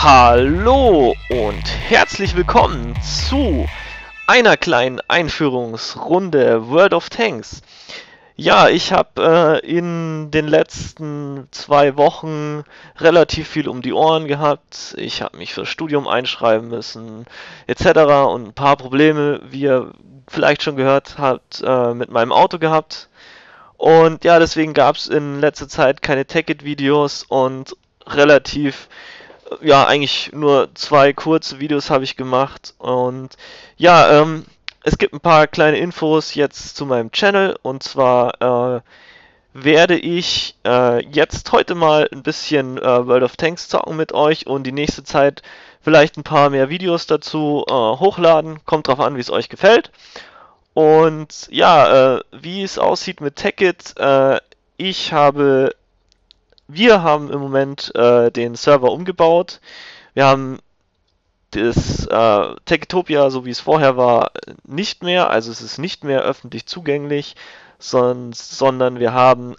Hallo und herzlich willkommen zu einer kleinen Einführungsrunde World of Tanks. Ja, ich habe in den letzten 2 Wochen relativ viel um die Ohren gehabt. Ich habe mich fürs Studium einschreiben müssen, etc. und ein paar Probleme, wie ihr vielleicht schon gehört habt, mit meinem Auto gehabt. Und ja, deswegen gab es in letzter Zeit keine Tech-It-Videos und relativ ja, eigentlich nur 2 kurze Videos habe ich gemacht. Und ja, es gibt ein paar kleine Infos jetzt zu meinem Channel. Und zwar werde ich jetzt heute mal ein bisschen World of Tanks zocken mit euch und die nächste Zeit vielleicht ein paar mehr Videos dazu hochladen. Kommt drauf an, wie es euch gefällt. Und ja, wie es aussieht mit Tekkit, ich habe wir haben im Moment den Server umgebaut. Wir haben das Techtopia, so wie es vorher war, nicht mehr. Also es ist nicht mehr öffentlich zugänglich, sondern wir haben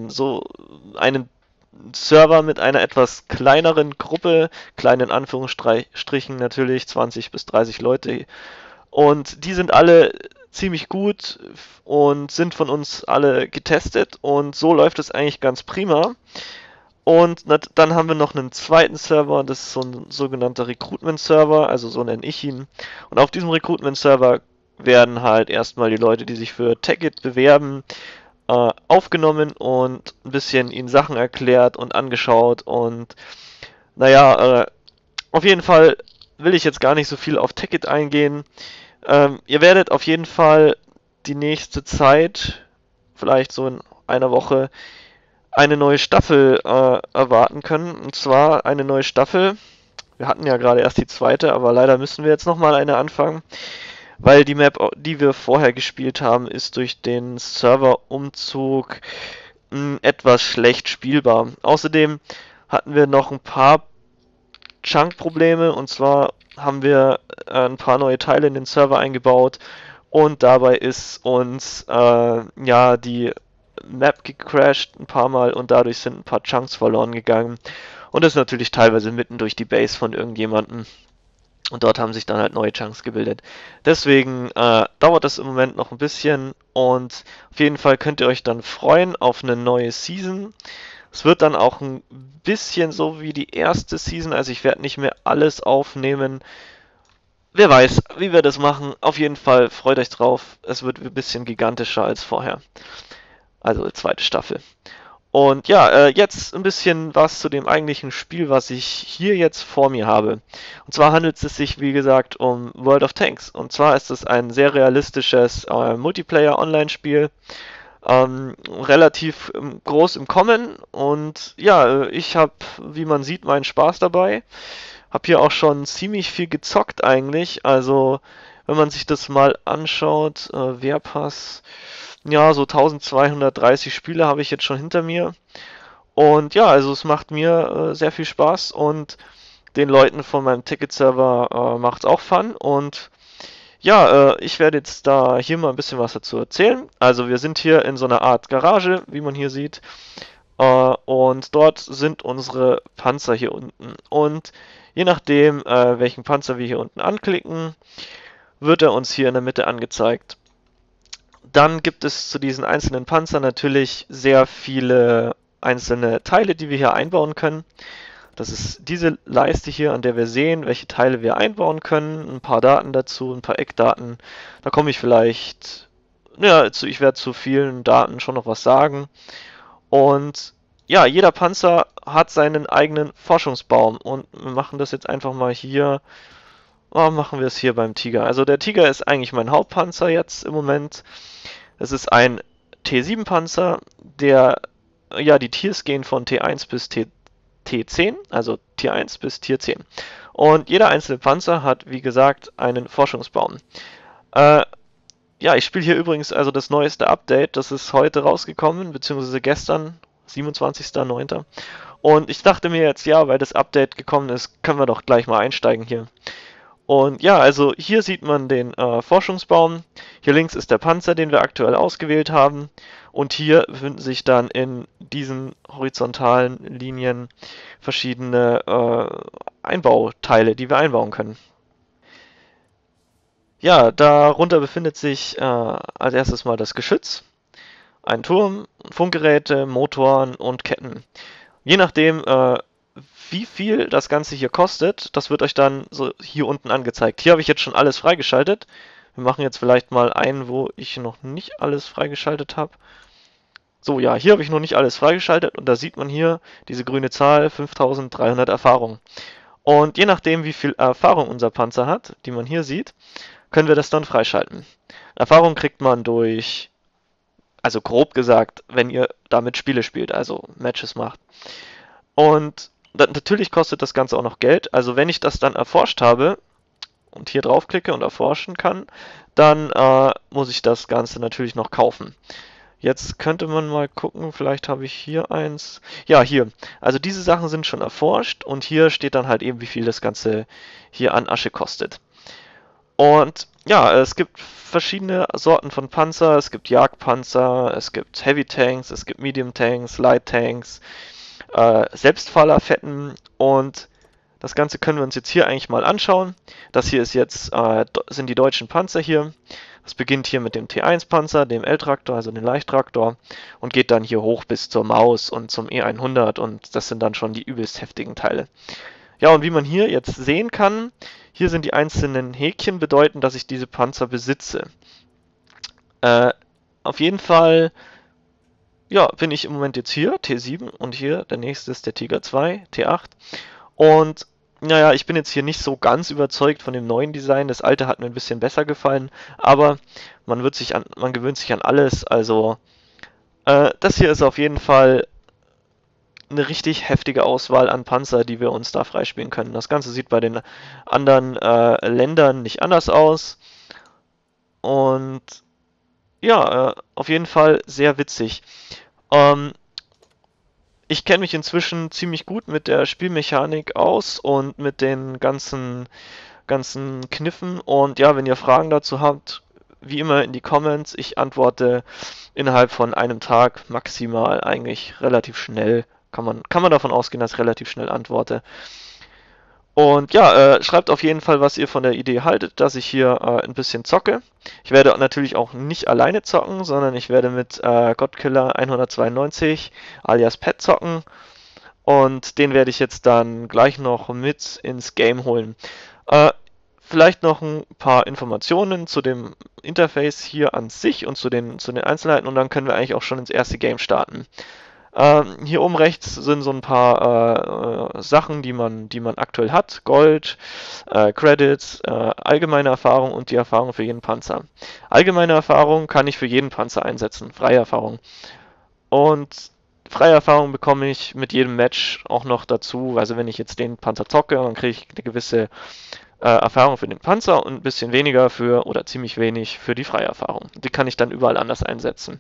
einen Server mit einer etwas kleineren Gruppe, kleinen Anführungsstrichen natürlich, 20 bis 30 Leute. Und die sind alle ziemlich gut und sind von uns alle getestet und so läuft es eigentlich ganz prima. Und dann haben wir noch einen zweiten Server, das ist so ein sogenannter Recruitment-Server, also so nenne ich ihn. Und auf diesem Recruitment-Server werden halt erstmal die Leute, die sich für Tekkit bewerben, aufgenommen und ein bisschen ihnen Sachen erklärt und angeschaut. Und naja, auf jeden Fall will ich jetzt gar nicht so viel auf Tekkit eingehen. Ihr werdet auf jeden Fall die nächste Zeit, vielleicht so in einer Woche, eine neue Staffel erwarten können. Und zwar eine neue Staffel. Wir hatten ja gerade erst die zweite, aber leider müssen wir jetzt nochmal eine anfangen, weil die Map, die wir vorher gespielt haben, ist durch den Serverumzug etwas schlecht spielbar. Außerdem hatten wir noch ein paar Chunk-Probleme, und zwar haben wir ein paar neue Teile in den Server eingebaut und dabei ist uns ja die Map gecrashed ein paar Mal und dadurch sind ein paar Chunks verloren gegangen. Und das ist natürlich teilweise mitten durch die Base von irgendjemandem. Und dort haben sich dann halt neue Chunks gebildet. Deswegen dauert das im Moment noch ein bisschen und auf jeden Fall könnt ihr euch dann freuen auf eine neue Season. Es wird dann auch ein bisschen so wie die erste Season, also ich werde nicht mehr alles aufnehmen. Wer weiß, wie wir das machen. Auf jeden Fall freut euch drauf. Es wird ein bisschen gigantischer als vorher. Also die zweite Staffel. Und ja, jetzt ein bisschen was zu dem eigentlichen Spiel, was ich hier jetzt vor mir habe. Und zwar handelt es sich, wie gesagt, um World of Tanks. Und zwar ist es ein sehr realistisches Multiplayer-Online-Spiel, relativ groß im Kommen. Und ja, ich habe, wie man sieht, meinen Spaß dabei. Habe hier auch schon ziemlich viel gezockt eigentlich. Also, wenn man sich das mal anschaut, Wehrpass. Ja, so 1230 Spiele habe ich jetzt schon hinter mir. Und ja, also es macht mir sehr viel Spaß und den Leuten von meinem Ticket-Server macht es auch Fun. Und ja, ich werde jetzt da hier mal ein bisschen was dazu erzählen. Also wir sind hier in so einer Art Garage, wie man hier sieht. Und dort sind unsere Panzer hier unten. Und je nachdem, welchen Panzer wir hier unten anklicken, wird er uns hier in der Mitte angezeigt. Dann gibt es zu diesen einzelnen Panzern natürlich sehr viele einzelne Teile, die wir hier einbauen können. Das ist diese Leiste hier, an der wir sehen, welche Teile wir einbauen können. Ein paar Daten dazu, ein paar Eckdaten. Da komme ich vielleicht, ja, ich werde zu vielen Daten schon noch was sagen. Und ja, jeder Panzer hat seinen eigenen Forschungsbaum. Und wir machen das jetzt einfach mal hier. Oh, machen wir es hier beim Tiger. Also der Tiger ist eigentlich mein Hauptpanzer jetzt im Moment. Es ist ein T7-Panzer, der, ja, die Tiers gehen von T1 bis T10, also Tier 1 bis Tier 10. Und jeder einzelne Panzer hat, wie gesagt, einen Forschungsbaum. Ja, ich spiele hier übrigens also das neueste Update, das ist heute rausgekommen, beziehungsweise gestern, 27.09. Und ich dachte mir jetzt, ja, weil das Update gekommen ist, können wir doch gleich mal einsteigen hier. Und ja, also hier sieht man den Forschungsbaum. Hier links ist der Panzer, den wir aktuell ausgewählt haben. Und hier befinden sich dann in diesen horizontalen Linien verschiedene Einbauteile, die wir einbauen können. Ja, darunter befindet sich als erstes mal das Geschütz, ein Turm, Funkgeräte, Motoren und Ketten. Je nachdem, wie viel das Ganze hier kostet, das wird euch dann so hier unten angezeigt. Hier habe ich jetzt schon alles freigeschaltet. Wir machen jetzt vielleicht mal einen, wo ich noch nicht alles freigeschaltet habe. So, ja, hier habe ich noch nicht alles freigeschaltet und da sieht man hier diese grüne Zahl, 5300 Erfahrung. Und je nachdem, wie viel Erfahrung unser Panzer hat, die man hier sieht, können wir das dann freischalten. Erfahrung kriegt man durch, also grob gesagt, wenn ihr damit Spiele spielt, also Matches macht. Und natürlich kostet das Ganze auch noch Geld. Also wenn ich das dann erforscht habe und hier draufklicke und erforschen kann, dann muss ich das Ganze natürlich noch kaufen. Jetzt könnte man mal gucken, vielleicht habe ich hier eins. Ja, hier. Also diese Sachen sind schon erforscht und hier steht dann halt eben, wie viel das Ganze hier an Asche kostet. Und ja, es gibt verschiedene Sorten von Panzer. Es gibt Jagdpanzer, es gibt Heavy Tanks, es gibt Medium Tanks, Light Tanks, Selbstfahrerfetten und das Ganze können wir uns jetzt hier eigentlich mal anschauen. Das hier ist jetzt, sind die deutschen Panzer hier. Das beginnt hier mit dem T1-Panzer, dem L-Traktor, also dem Leichttraktor, und geht dann hier hoch bis zur Maus und zum E100 und das sind dann schon die übelst heftigen Teile. Ja, und wie man hier jetzt sehen kann, hier sind die einzelnen Häkchen, bedeuten, dass ich diese Panzer besitze. Auf jeden Fall, ja, bin ich im Moment jetzt hier, T7, und hier der nächste ist der Tiger 2, T8. Und naja, ich bin jetzt hier nicht so ganz überzeugt von dem neuen Design. Das alte hat mir ein bisschen besser gefallen, aber man gewöhnt sich an alles. Also, das hier ist auf jeden Fall eine richtig heftige Auswahl an Panzer, die wir uns da freispielen können. Das Ganze sieht bei den anderen Ländern nicht anders aus. Und ja, auf jeden Fall sehr witzig. Ähm, Ich kenne mich inzwischen ziemlich gut mit der Spielmechanik aus und mit den ganzen Kniffen. Und ja, wenn ihr Fragen dazu habt, wie immer in die Comments. Ich antworte innerhalb von einem Tag maximal, eigentlich relativ schnell. Kann man davon ausgehen, dass ich relativ schnell antworte. Und ja, schreibt auf jeden Fall, was ihr von der Idee haltet, dass ich hier ein bisschen zocke. Ich werde natürlich auch nicht alleine zocken, sondern ich werde mit Godkiller 192 alias Pet zocken. Und den werde ich jetzt dann gleich noch mit ins Game holen. Äh, Vielleicht noch ein paar Informationen zu dem Interface hier an sich und zu den Einzelheiten und dann können wir eigentlich auch schon ins erste Game starten. Hier oben rechts sind so ein paar Sachen, die man aktuell hat. Gold, Credits, allgemeine Erfahrung und die Erfahrung für jeden Panzer. Allgemeine Erfahrung kann ich für jeden Panzer einsetzen, freie Erfahrung. Und freie Erfahrung bekomme ich mit jedem Match auch noch dazu. Also wenn ich jetzt den Panzer zocke, dann kriege ich eine gewisse Erfahrung für den Panzer und ein bisschen weniger für, oder ziemlich wenig für die freie Erfahrung. Die kann ich dann überall anders einsetzen.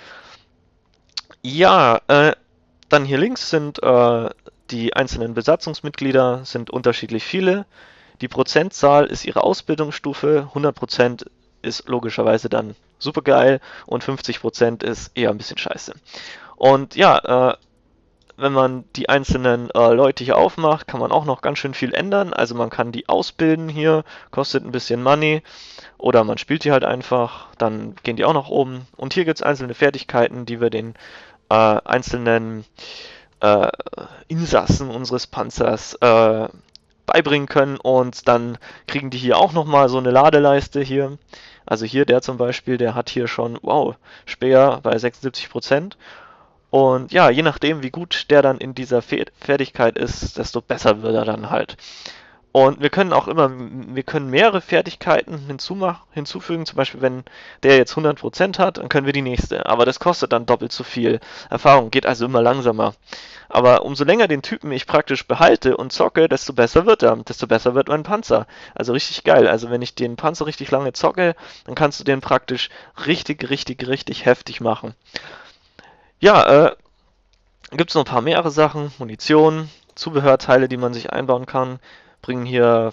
Ja, dann hier links sind die einzelnen Besatzungsmitglieder, sind unterschiedlich viele. Die Prozentzahl ist ihre Ausbildungsstufe, 100% ist logischerweise dann supergeil und 50% ist eher ein bisschen scheiße. Und ja, wenn man die einzelnen Leute hier aufmacht, kann man auch noch ganz schön viel ändern. Also man kann die ausbilden hier, kostet ein bisschen Money. Oder man spielt die halt einfach, dann gehen die auch nach oben. Und hier gibt es einzelne Fertigkeiten, die wir den einzelnen äh, Insassen unseres Panzers beibringen können. Und dann kriegen die hier auch nochmal so eine Ladeleiste hier. Also hier der zum Beispiel, der hat hier schon, wow, Speer bei 76%. Und ja, je nachdem, wie gut der dann in dieser Fertigkeit ist, desto besser wird er dann halt. Und wir können mehrere Fertigkeiten hinzufügen. Zum Beispiel, wenn der jetzt 100% hat, dann können wir die nächste. Aber das kostet dann doppelt so viel Erfahrung, geht also immer langsamer. Aber umso länger den Typen ich praktisch behalte und zocke, desto besser wird er. Desto besser wird mein Panzer. Also richtig geil. Also wenn ich den Panzer richtig lange zocke, dann kannst du den praktisch richtig, richtig, richtig heftig machen. Ja, gibt es noch ein paar mehrere Sachen. Munition, Zubehörteile, die man sich einbauen kann. Bringen hier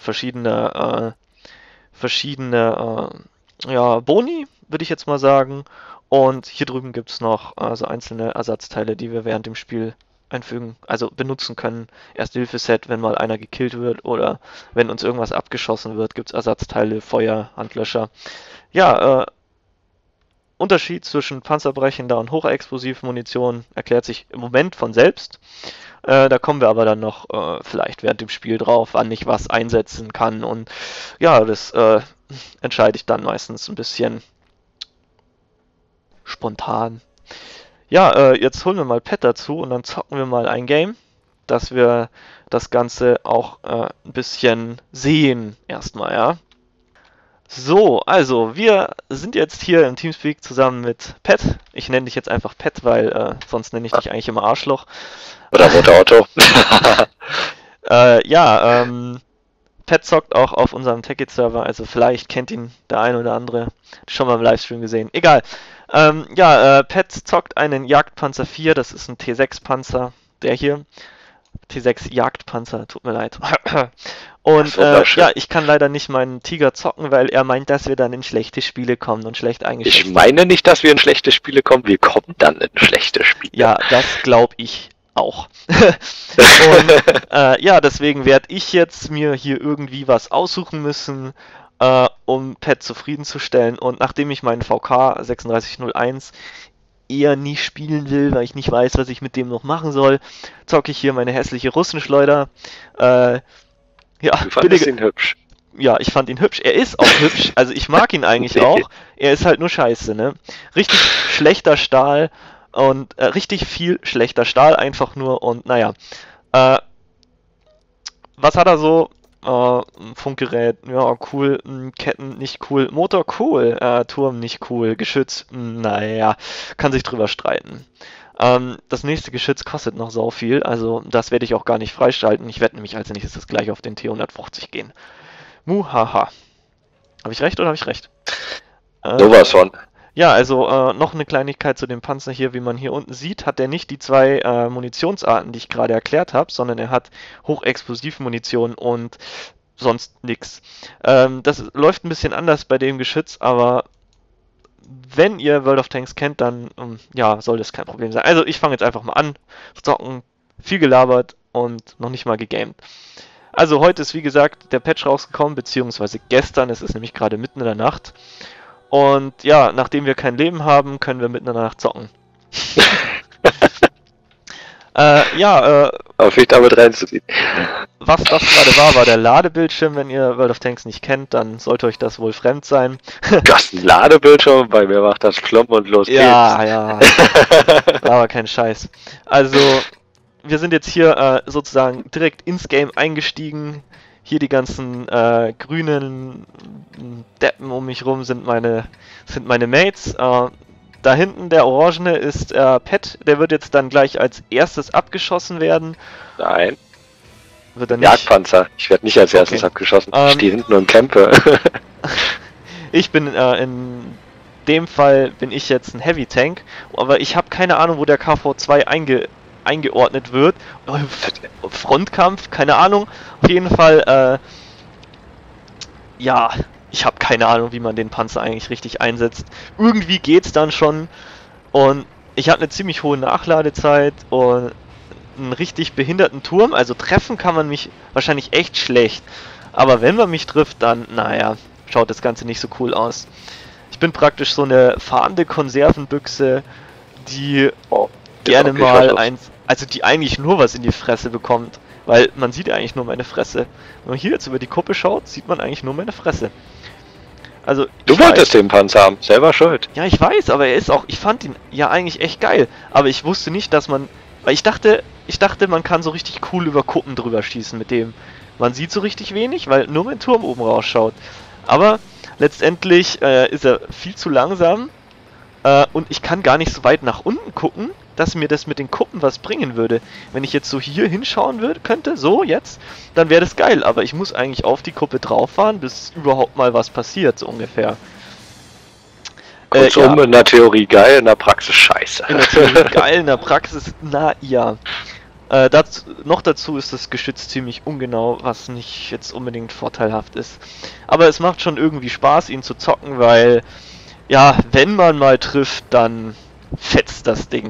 verschiedene ja, Boni, würde ich jetzt mal sagen. Und hier drüben gibt es noch so einzelne Ersatzteile, die wir während dem Spiel einfügen, also benutzen können. Erste-Hilfe-Set, wenn mal einer gekillt wird oder wenn uns irgendwas abgeschossen wird, gibt es Ersatzteile, Feuer, Handlöscher. Ja, Unterschied zwischen panzerbrechender und Hochexplosivmunition erklärt sich im Moment von selbst. Da kommen wir aber dann noch vielleicht während dem Spiel drauf, wann ich was einsetzen kann. Und ja, das entscheide ich dann meistens ein bisschen spontan. Ja, jetzt holen wir mal Pet dazu und dann zocken wir mal ein Game, dass wir das Ganze auch ein bisschen sehen erstmal, ja. So, also wir sind jetzt hier im Teamspeak zusammen mit Pet. Ich nenne dich jetzt einfach Pet, weil sonst nenne ich dich eigentlich immer Arschloch. Oder Roter Otto. Ja, Pet zockt auch auf unserem Tekkit-Server, also vielleicht kennt ihn der ein oder andere. Schon mal im Livestream gesehen. Egal. Ja, Pet zockt einen Jagdpanzer 4, das ist ein T6-Panzer, der hier. T6 Jagdpanzer, tut mir leid. Und ja, ich kann leider nicht meinen Tiger zocken, weil er meint, dass wir dann in schlechte Spiele kommen und schlecht eingeschätzt. Ich meine nicht, dass wir in schlechte Spiele kommen, wir kommen dann in schlechte Spiele. Ja, das glaube ich auch. Und ja, deswegen werde ich jetzt mir hier irgendwie was aussuchen müssen, um Pet zufriedenzustellen. Und nachdem ich meinen VK 3601 eher nie spielen will, weil ich nicht weiß, was ich mit dem noch machen soll, zocke ich hier meine hässliche Russenschleuder. Ja, du fandest ihn hübsch. Ja, ich fand ihn hübsch. Er ist auch hübsch. Also ich mag ihn eigentlich auch. Er ist halt nur scheiße, ne? Richtig schlechter Stahl und richtig viel schlechter Stahl einfach nur. Und naja, was hat er so? Funkgerät, ja, cool, Ketten nicht cool, Motor cool, Turm nicht cool, Geschütz, naja, kann sich drüber streiten. Das nächste Geschütz kostet noch sau viel, also das werde ich auch gar nicht freischalten. Ich werde nämlich als nächstes gleich auf den T150 gehen. Muhaha. Habe ich recht oder habe ich recht? Sowas von. Ja, also noch eine Kleinigkeit zu dem Panzer hier. Wie man hier unten sieht, hat er nicht die zwei Munitionsarten, die ich gerade erklärt habe, sondern er hat Hochexplosivmunition und sonst nichts. Das läuft ein bisschen anders bei dem Geschütz, aber wenn ihr World of Tanks kennt, dann ja, soll das kein Problem sein. Also ich fange jetzt einfach mal an, zocken, viel gelabert und noch nicht mal gegamed. Also heute ist wie gesagt der Patch rausgekommen, beziehungsweise gestern, es ist nämlich gerade mitten in der Nacht. Und ja, nachdem wir kein Leben haben, können wir mitten in der Nacht zocken. Auf mich damit reinzuziehen. Was das gerade war der Ladebildschirm. Wenn ihr World of Tanks nicht kennt, dann sollte euch das wohl fremd sein. Du hast einen Ladebildschirm, bei mir macht das Plomb und los geht's. Ja, aber kein Scheiß. Also, wir sind jetzt hier sozusagen direkt ins Game eingestiegen. Hier die ganzen grünen Deppen um mich rum sind meine Mates. Da hinten der Orangene ist Pet, der wird jetzt dann gleich als erstes abgeschossen werden. Nein. Wird er nicht? Jagdpanzer. Ich werde nicht als erstes abgeschossen. Ich stehe hinten und campe. Ich bin in dem Fall bin ich jetzt ein Heavy Tank, aber ich habe keine Ahnung, wo der KV-2 eingeordnet wird. Frontkampf, keine Ahnung. Auf jeden Fall, ja, ich habe keine Ahnung, wie man den Panzer eigentlich richtig einsetzt. Irgendwie geht's dann schon und ich habe eine ziemlich hohe Nachladezeit und einen richtig behinderten Turm. Also treffen kann man mich wahrscheinlich echt schlecht. Aber wenn man mich trifft, dann, naja, schaut das Ganze nicht so cool aus. Ich bin praktisch so eine fahrende Konservenbüchse, die gerne mal also die eigentlich nur was in die Fresse bekommt. Weil man sieht eigentlich nur meine Fresse. Wenn man hier jetzt über die Kuppe schaut, sieht man eigentlich nur meine Fresse. Also du wolltest den Panzer haben, selber schuld. Ja, ich weiß, aber er ist auch, ich fand ihn ja eigentlich echt geil. Aber ich wusste nicht, dass man, weil ich dachte, man kann so richtig cool über Kuppen drüber schießen mit dem. Man sieht so richtig wenig, weil nur mein Turm oben rausschaut. Aber letztendlich ist er viel zu langsam und ich kann gar nicht so weit nach unten gucken, dass mir das mit den Kuppen was bringen würde. Wenn ich jetzt so hier hinschauen könnte, so jetzt, dann wäre das geil. Aber ich muss eigentlich auf die Kuppe drauf fahren, bis überhaupt mal was passiert, so ungefähr. Kurzum, in der Theorie geil, in der Praxis scheiße. In der Theorie geil, in der Praxis, na ja. Noch dazu ist das Geschütz ziemlich ungenau, was nicht jetzt unbedingt vorteilhaft ist. Aber es macht schon irgendwie Spaß, ihn zu zocken, weil, ja, wenn man mal trifft, dann fetzt das Ding.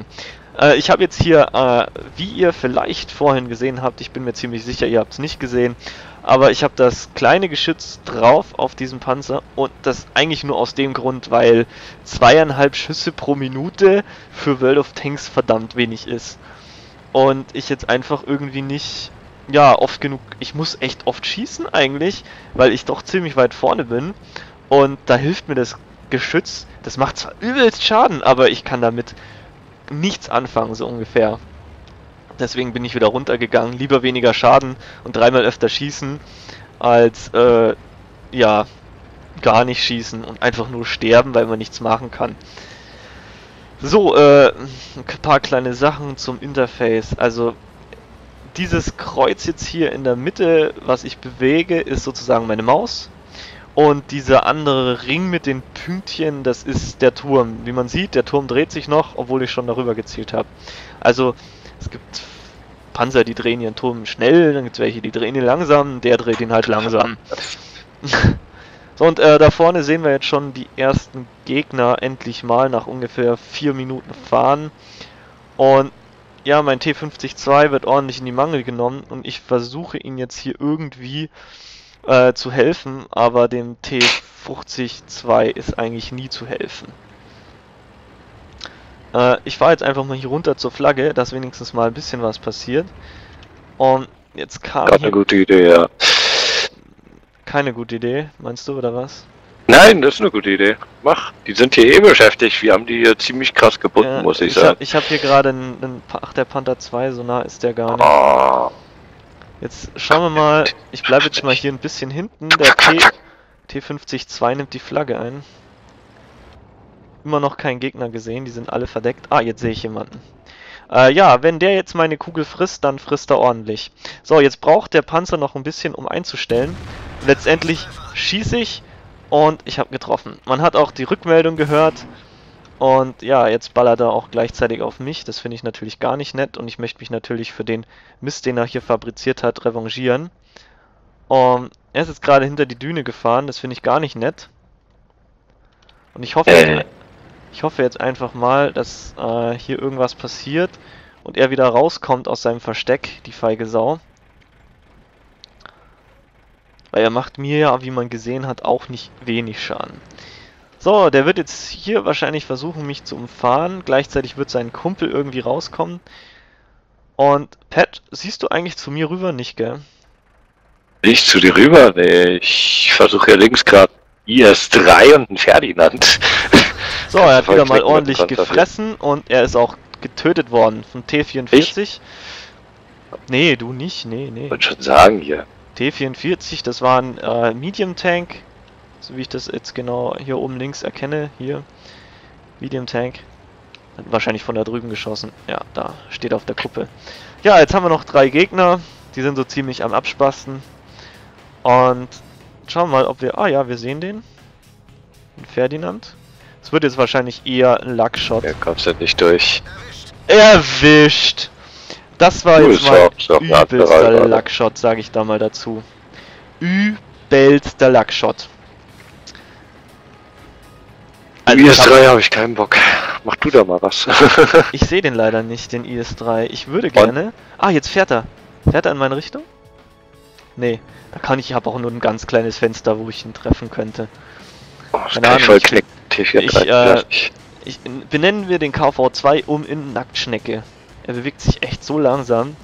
Ich habe jetzt hier, wie ihr vielleicht vorhin gesehen habt, ich bin mir ziemlich sicher, ihr habt es nicht gesehen, aber ich habe das kleine Geschütz drauf auf diesem Panzer und das eigentlich nur aus dem Grund, weil 2,5 Schüsse pro Minute für World of Tanks verdammt wenig ist. Und ich jetzt einfach irgendwie nicht, ja, oft genug, ich muss echt oft schießen eigentlich, weil ich doch ziemlich weit vorne bin und da hilft mir das Geschütz, das macht zwar übelst Schaden, aber ich kann damit nichts anfangen, so ungefähr. Deswegen bin ich wieder runtergegangen. Lieber weniger Schaden und 3-mal öfter schießen, als ja, gar nicht schießen und einfach nur sterben, weil man nichts machen kann. So, ein paar kleine Sachen zum Interface. Also, dieses Kreuz jetzt hier in der Mitte, was ich bewege, ist sozusagen meine Maus. Und dieser andere Ring mit den Pünktchen, das ist der Turm. Wie man sieht, der Turm dreht sich noch, obwohl ich schon darüber gezielt habe. Also, es gibt Panzer, die drehen ihren Turm schnell, dann gibt es welche, die drehen ihn langsam, der dreht ihn halt langsam. So, und da vorne sehen wir jetzt schon die ersten Gegner endlich mal nach ungefähr 4 Minuten fahren. Und ja, mein T-50-2 wird ordentlich in die Mangel genommen und ich versuche ihn jetzt hier irgendwie zu helfen, aber dem T-50-2 ist eigentlich nie zu helfen. Ich fahre jetzt einfach mal hier runter zur Flagge, dass wenigstens mal ein bisschen was passiert. Und jetzt kam Gerade eine gute Idee, ja. keine gute Idee, meinst du, oder was? Nein, das ist eine gute Idee. Mach. Die sind hier eh beschäftigt. Wir haben die hier ziemlich krass gebunden, muss ich sagen. Ich hab hier gerade einen. Ach, der Panther 2, so nah ist der gar nicht. Oh. Jetzt schauen wir mal. Ich bleibe jetzt mal hier ein bisschen hinten. Der T-50-2 nimmt die Flagge ein. Immer noch keinen Gegner gesehen, die sind alle verdeckt. Ah, jetzt sehe ich jemanden. Ja, wenn der jetzt meine Kugel frisst, dann frisst er ordentlich. So, jetzt braucht der Panzer noch ein bisschen, um einzustellen. Letztendlich schieße ich und ich habe getroffen. Man hat auch die Rückmeldung gehört. Und ja, jetzt ballert er auch gleichzeitig auf mich. Das finde ich natürlich gar nicht nett. Und ich möchte mich natürlich für den Mist, den er hier fabriziert hat, revanchieren. Er ist jetzt gerade hinter die Düne gefahren. Das finde ich gar nicht nett. Und ich hoffe jetzt einfach mal, dass hier irgendwas passiert und er wieder rauskommt aus seinem Versteck, die feige Sau. Weil er macht mir ja, wie man gesehen hat, auch nicht wenig Schaden. So, der wird jetzt hier wahrscheinlich versuchen, mich zu umfahren. Gleichzeitig wird sein Kumpel irgendwie rauskommen. Und Pat, siehst du eigentlich zu mir rüber? Nicht, gell? Nicht zu dir rüber? Nee, ich versuche hier links gerade IS-3 und einen Ferdinand. So, er hat wieder mal ordentlich gefressen und er ist auch getötet worden von T-44. Ich? Nee, du nicht, nee. Ich wollte schon sagen hier. T-44, das war ein Medium Tank, so wie ich das jetzt genau hier oben links erkenne, hier, Medium Tank, hat wahrscheinlich von da drüben geschossen, ja, da steht auf der Kuppe. Ja, jetzt haben wir noch 3 Gegner, die sind so ziemlich am Abspasten und schauen wir mal, ob wir, ja, wir sehen den, Ferdinand. Es wird jetzt wahrscheinlich eher ein Luckshot. Ja, kommst du nicht durch. Erwischt! Das war jetzt mal übelster Luckshot, sage ich da mal dazu. Übelster Luckshot. Also IS-3 habe ich keinen Bock. Mach du da mal was. Ich sehe den leider nicht, den IS-3. Ich würde gerne... Ah, jetzt fährt er. Fährt er in meine Richtung? Nee, da kann ich... Ich habe auch nur ein ganz kleines Fenster, wo ich ihn treffen könnte. Oh, das kann ich voll knicken. Benennen wir den KV-2 in Nacktschnecke. Er bewegt sich echt so langsam.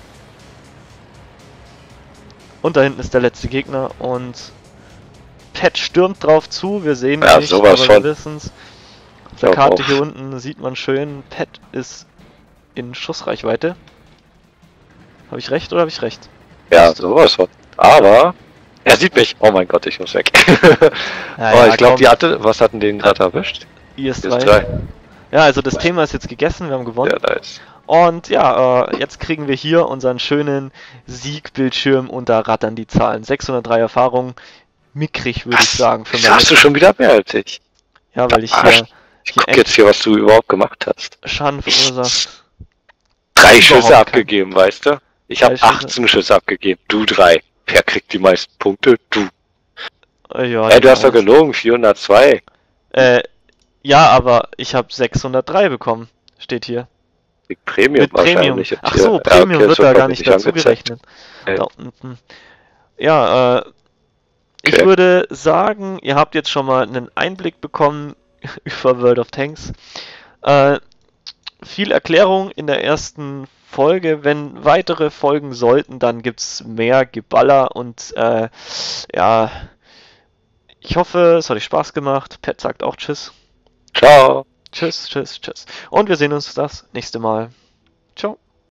Und da hinten ist der letzte Gegner und Pat stürmt drauf zu. Wir sehen ihn nicht, aber wir wissen's. Auf der Karte hier unten sieht man schön, Pat ist in Schussreichweite. Habe ich recht oder habe ich recht? Ja, sowas von. Aber er sieht mich. Oh mein Gott, ich muss weg. Ja, ich glaube, was hatten den gerade erwischt? IS-3. Ja, also das Thema ist jetzt gegessen, wir haben gewonnen. Ja, nice. Und ja, jetzt kriegen wir hier unseren schönen Siegbildschirm und da rattern die Zahlen. 603 Erfahrung, mickrig würde ich sagen. Für hast du schon wieder mehr als ich? Ja, weil ich hier... Ich guck jetzt hier, was du überhaupt gemacht hast. Schaden verursacht. 3 Schüsse abgegeben, weißt du? Ich habe 18 Schüsse abgegeben, du 3. Wer kriegt die meisten Punkte? Du. Ja, du hast doch gelogen, 402. Ja, aber ich habe 603 bekommen, steht hier. Premium Mit Premium. wahrscheinlich. Ach so, Premium wird da gar nicht dazu gerechnet. Da unten. Ja, ich würde sagen, ihr habt jetzt schon mal einen Einblick bekommen über World of Tanks. Viel Erklärung in der ersten Folge. Wenn weitere Folgen sollten, dann gibt es mehr Geballer und ja, ich hoffe, es hat euch Spaß gemacht. Pat sagt auch Tschüss. Ciao. Tschüss, tschüss, tschüss. Und wir sehen uns das nächste Mal. Ciao.